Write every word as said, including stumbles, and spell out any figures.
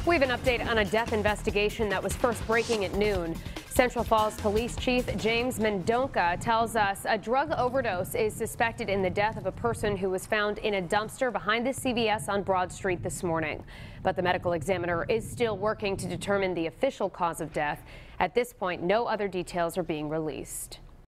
We have an update on a death investigation that was first breaking at noon. Central Falls Police Chief James Mendonca tells us a drug overdose is suspected in the death of a person who was found in a dumpster behind the C V S on Broad Street this morning. But the medical examiner is still working to determine the official cause of death. At this point, no other details are being released.